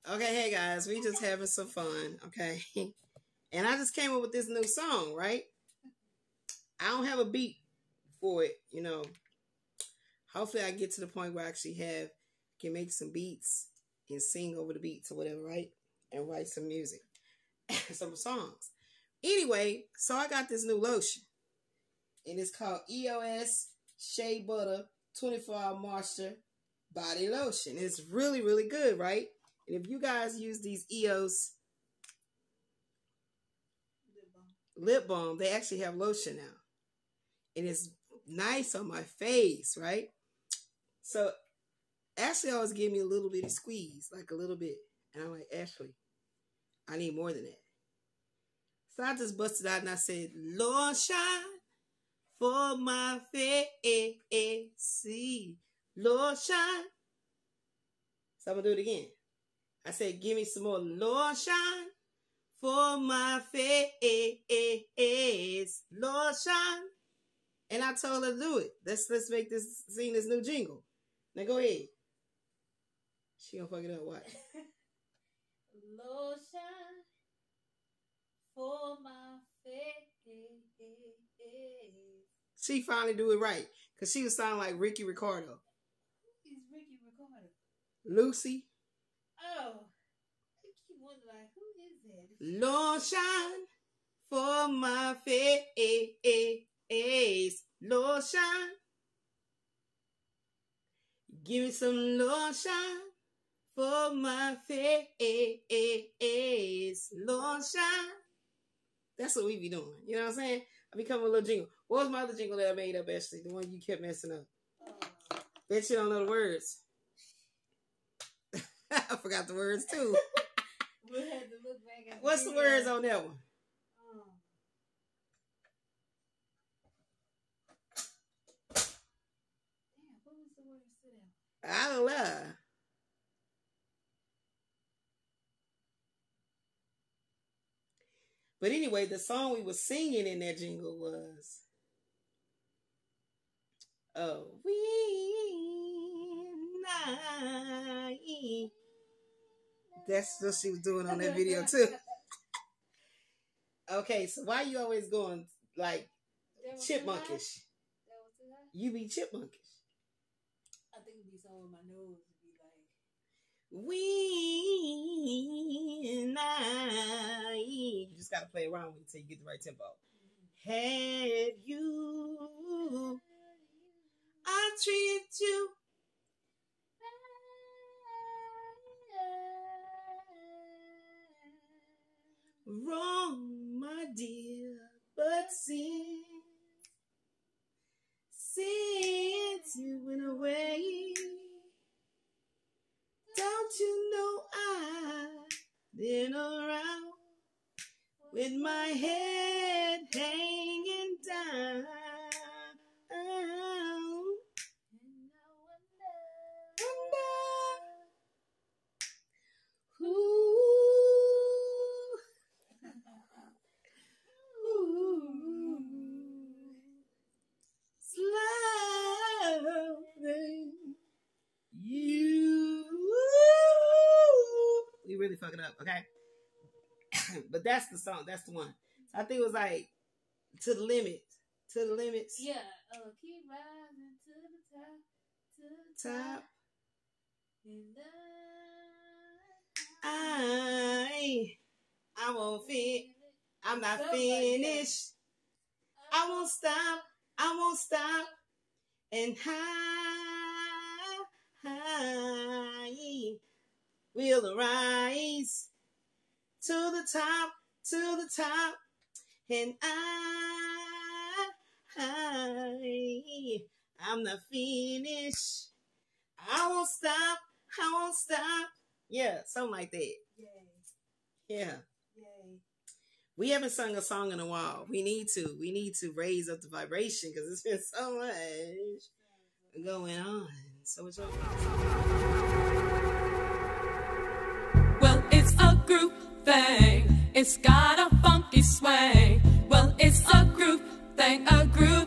Okay, hey guys, we just having some fun, okay? And I just came up with this new song, right? I don't have a beat for it, you know. Hopefully I get to the point where I actually can make some beats and sing over the beats or whatever, right? And write some music, some songs. Anyway, so I got this new lotion. And it's called EOS Shea Butter 24-Hour Moisture Body Lotion. It's really, really good, right? And if you guys use these EOS lip balm, they actually have lotion now. And it's nice on my face, right? So Ashley always give me a little bitty squeeze, like a little bit. And I'm like, Ashley, I need more than that. So I just busted out and I said, Lord, shine for my face. Lord, shine. So I'm going to do it again. I said, give me some more. Lord, shine for my face. Lord, shine. And I told her to do it. Let's sing this new jingle. Now go ahead. She gonna fuck it up. What? Lord, shine for my face. She finally do it right. Because she was sounding like Ricky Ricardo. Who is Ricky Ricardo? Lucy. Oh. I keep wondering, like, who is that? Lord, shine for my face. Lord, shine. Give me some Lord, shine for my face. Lord, shine. That's what we be doing. You know what I'm saying? I become a little jingle. What was my other jingle that I made up, Ashley? The one you kept messing up. Bet you don't know the words. I forgot the words too. We'll have to look back at What's the words on that one? Damn, what was the words to that? I don't know. But anyway, the song we were singing in that jingle was, oh, we night. That's what she was doing on that video too. Okay, so why you always going like chipmunkish? You be chipmunkish. I think it'd be something with my nose. It'd be like, we night. You just gotta play around with it till you get the right tempo. Had you, I treat you. Wrong, my dear, but since you went away, don't you know I've been around with my head hanging down. We really fucking up, okay? But that's the song. That's the one. I think it was like To the Limit. To the Limits. yeah, keep rising to the top. And I won't fit. I'm not finished. I won't stop. I won't stop. And high we'll arise to the top, and I'm not finished. I won't stop. I won't stop. Yeah, something like that. Yay. Yeah. Yay. We haven't sung a song in a while. We need to. We need to raise up the vibration because it's been so much going on. So much over. Well, it's a group thing. It's got a funky swing. Well, it's a group thing, a group